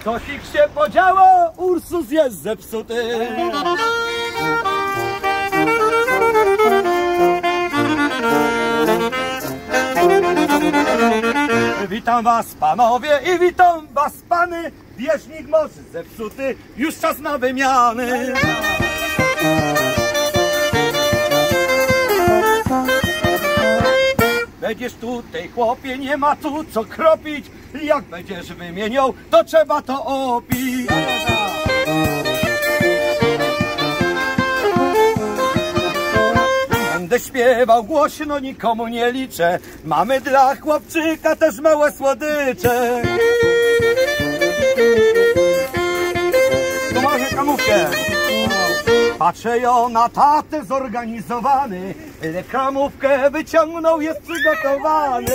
Cosik się podziało, Ursus jest zepsuty. Witam was panowie i witam was pany. Bieżnik mocy zepsuty, już czas na wymiany. Będziesz tutaj, chłopie, nie ma tu co kropić. Jak będziesz wymieniał, to trzeba to opić. Będę śpiewał głośno, nikomu nie liczę. Mamy dla chłopczyka też małe słodycze. Tu masz reklamówkę. Patrzę ją na tatę zorganizowany. Reklamówkę wyciągnął, jest przygotowany.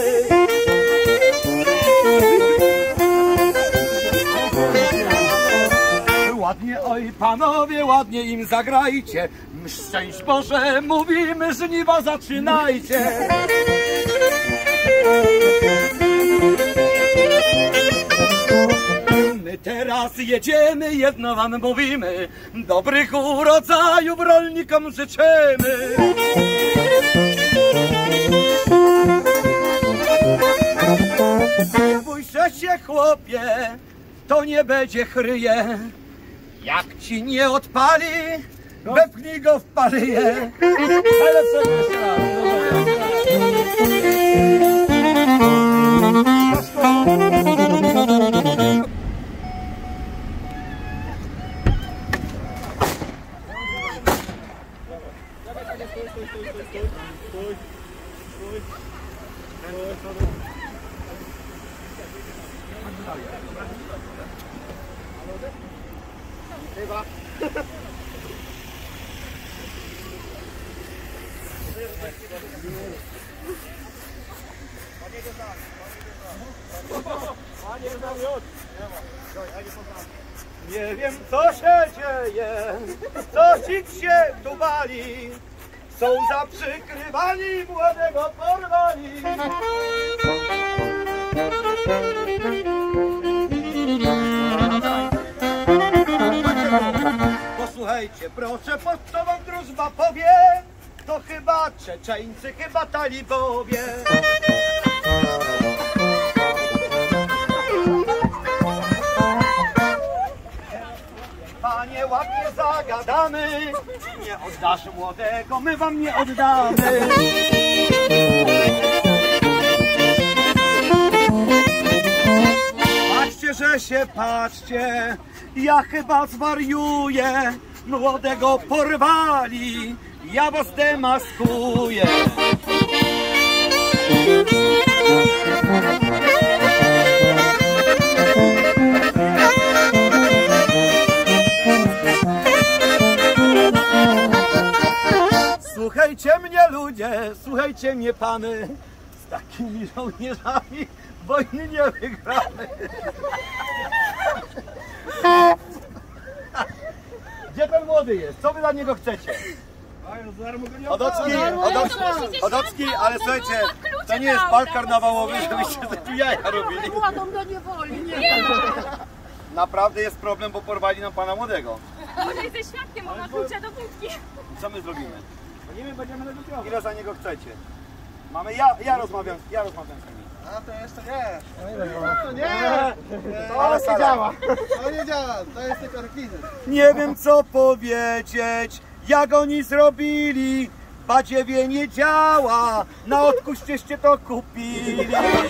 Ładnie, oj panowie, ładnie im zagrajcie. Szczęść Boże, mówimy, żniwa zaczynajcie. My teraz jedziemy, jedno wam mówimy. Dobrych urodzajów rolnikom życzymy. Bójże się, chłopie, to nie będzie chryje. Jak ci nie odpali, wepchnij go w paryję. Ale co jeszcze chyba. Nie wiem, co się dzieje, Cosik się tu wali. Są za przykrywani, młodego porwali. Posłuchajcie, proszę, po co wam drużba powie? To chyba Czeczeńcy, chyba talibowie. Panie, ładnie zagadamy. Nie oddasz młodego, my wam nie oddamy. Patrzcie, że się patrzcie, ja chyba zwariuję. Młodego porwali, ja was demaskuję. Słuchajcie mnie ludzie, słuchajcie mnie pany, z takimi żołnierzami wojny nie wygramy. Gdzie ten młody jest? Co wy dla niego chcecie? Chodocki, ale słuchajcie, to nie jest bal karnawałowy, żebyście tu jaja robili. Młodą do niewoli, nie. Naprawdę jest problem, bo porwali nam pana młodego. Może jesteś świadkiem, bo ma klucze do budki. Co my zrobimy? Nie wiem, będziemy negocjować. Ile za niego chcecie? Mamy, ja rozmawiam z nimi. A to jeszcze nie. No nie! To nie działa. To nie działa, to jest tylko rekwizyt. Nie wiem co powiedzieć, jak oni zrobili. Badziewie nie działa, na odkuścieście to kupili.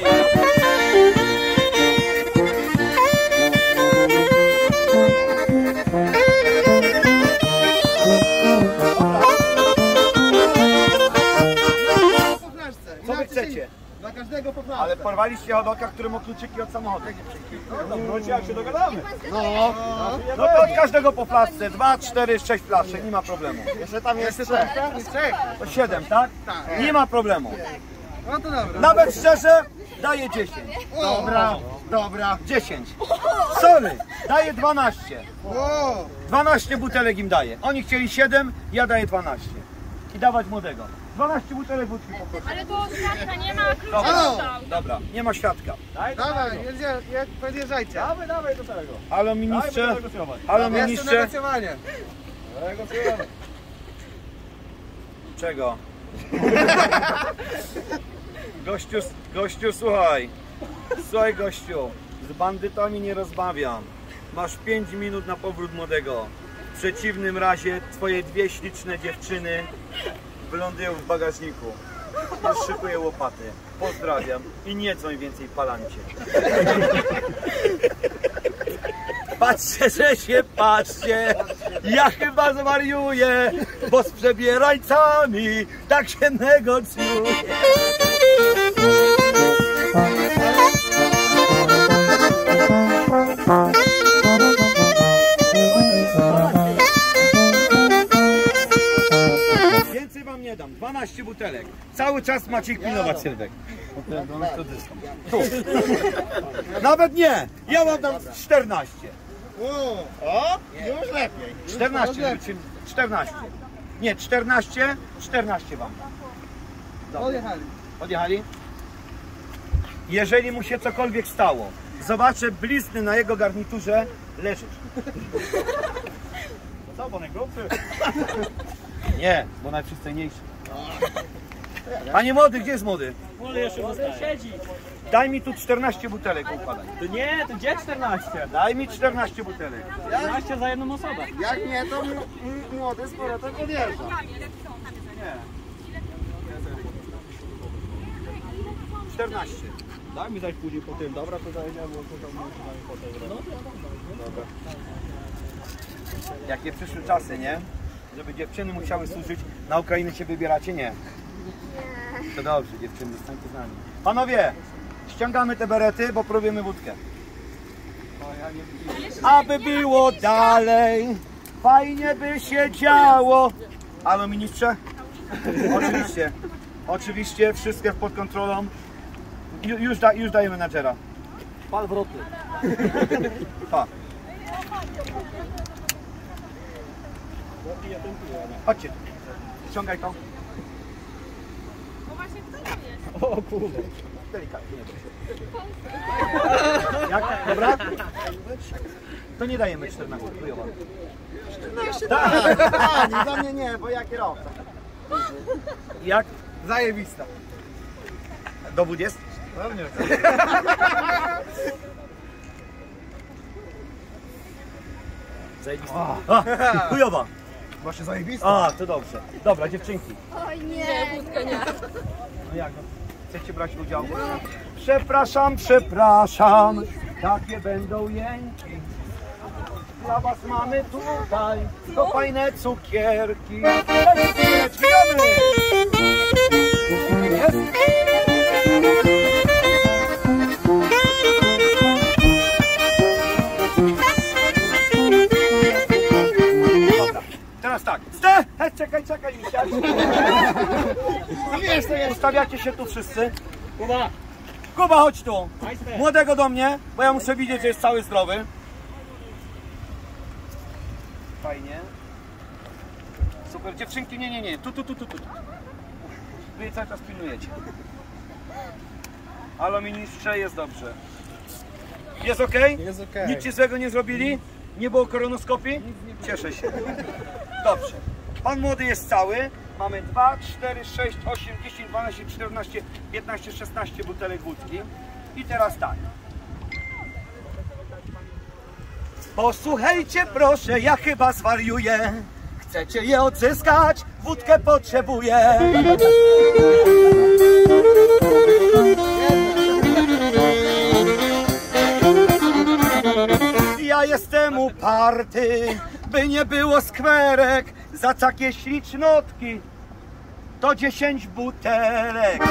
Co wy chcecie? Dla każdego po flaszce. Ale porwaliście Hodoka, który ma kluczyki od samochodu. No jak się dogadamy. No To od każdego po flaszce. 2, 4, 6 flaszek, nie ma problemu. jeszcze tam jest trzech. To 7, tak? Tak. Nie ma problemu. No to dobra. Nawet szczerze, daję 10. Dobra. 10. Sorry, daję 12. O, 12 butelek im daję. Oni chcieli 7, ja daję 12. I dawać młodego. 12 butelek wódki poproszę. Ale to świadka nie ma, klucza Dobra, dostał. dobra, nie ma świadka. Dawaj, podjeżdżajcie. Dawaj, dawaj do tego. Halo ministrze, Dajmy negocjować. halo Jeszcze ministrze. negocjowanie. Negocjujemy. Czego? Gościu, słuchaj. Słuchaj, gościu, z bandytami nie rozmawiam. Masz 5 minut na powrót młodego. W przeciwnym razie twoje dwie śliczne dziewczyny wylądują w bagażniku. Już szykuję łopaty. Pozdrawiam i nie dzwoń więcej palancie. Patrzcie, że się patrzcie, ja chyba zwariuję, bo z przebierańcami tak się negocjuje. Więcej wam nie dam, 12 butelek. Cały czas macie ich pilnować, Sylwek. Tu. Nawet nie, ja wam dam 14. O, już lepiej. 14, 14. Nie, 14, 14 wam. Odjechali. Odjechali? Jeżeli mu się cokolwiek stało, zobaczę blizny na jego garniturze, leżysz. Co, bo najgrubszy? Nie, bo najprzystojniejszy. Panie młody, gdzie jest młody? Młody jeszcze zostaje. Siedzi. Daj mi tu 14 butelek, układaj. To nie, to gdzie 14? Daj mi 14 butelek. 14 za jedną osobę. Jak nie, to młody z powrotem podjeżdża. 14. Daj mi zaś później po tym. Dobra, to zajedziemy, bo to tam potem. Dobra. Jakie przyszły czasy, nie? Żeby dziewczyny musiały służyć. Na Ukrainę się wybieracie? Nie. To dobrze, dziewczyny, zostańcie z nami. Panowie, ściągamy te berety, bo próbujemy wódkę. Aby było dalej, fajnie by się działo. Halo ministrze? Oczywiście. Oczywiście, wszystkie pod kontrolą. Już daję menadżera. Pal wrotny. Pa. Chodźcie. Ściągaj to. Bo właśnie kto to jest? O kurde. Delikatnie. Jak? Dobra? To nie dajemy 14. Chujowo. 14 tak. Nie, za mnie nie, bo ja kierowca. Jak? Zajebista. Dowód jest? Pewnie. Zajebista. Chujowa. Właśnie zajebista. A, to dobrze. Dobra, dziewczynki. Oj nie, wódkę nie. No jak? Chcecie brać udział? Przepraszam, przepraszam. Takie będą jęki. Dla was mamy tutaj to fajne cukierki. Jest? Dobra, teraz tak. Czekaj, misiaczku. No wiesz, to jest. Ustawiacie się tu wszyscy. Kuba. Kuba, chodź tu. Majster. Młodego do mnie, bo ja muszę widzieć, że jest cały zdrowy. Fajnie. Super, dziewczynki, nie. Tu. Wy cały czas pilnujecie. Halo ministrze, jest dobrze. Jest ok? Jest okej. Nic ci złego nie zrobili? Nie było koronoskopii? Cieszę się. Dobrze. Pan młody jest cały. Mamy 2, 4, 6, 8, 10, 12, 14, 15, 16 butelek wódki. I teraz tak. Posłuchajcie proszę, ja chyba zwariuję. Chcecie je odzyskać? Wódkę potrzebuję. Ja jestem uparty, by nie było skwerek. Za takie ślicznotki to 10 butelek.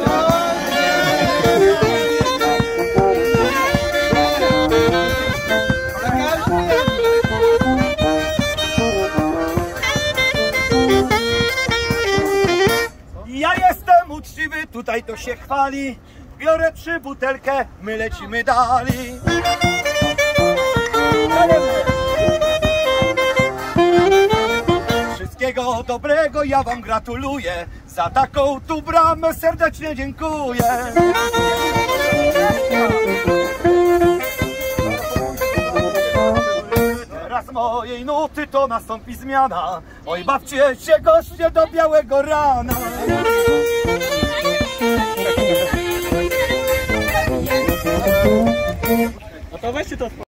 Ja jestem uczciwy, tutaj to się chwali. Biorę 3 butelkę, my lecimy dalej. Wszystkiego dobrego, ja wam gratuluję. Za taką tu bramę serdecznie dziękuję. Teraz mojej nuty to nastąpi zmiana. Oj, bawcie się goście do białego rana. No to weźcie to